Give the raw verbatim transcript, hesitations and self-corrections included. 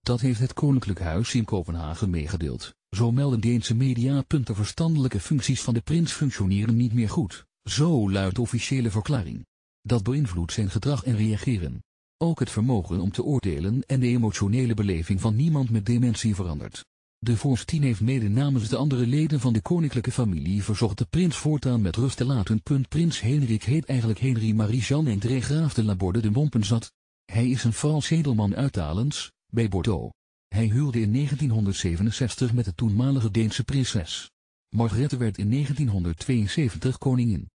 Dat heeft het Koninklijk Huis in Kopenhagen meegedeeld. Zo melden Deense media. De verstandelijke functies van de prins functioneren niet meer goed, zo luidt de officiële verklaring. Dat beïnvloedt zijn gedrag en reageren. Ook het vermogen om te oordelen en de emotionele beleving van niemand met dementie verandert. De vorstin heeft mede namens de andere leden van de koninklijke familie verzocht de prins voortaan met rust te laten. Prins Hendrik heet eigenlijk Henri Marie-Jean André Graaf de Laborde de Montpenzat. Hij is een Frans edelman uit Talens, bij Bordeaux. Hij huwde in negentienhonderdzevenenzestig met de toenmalige Deense prinses. Margrethe werd in negentienhonderdtweeënzeventig koningin.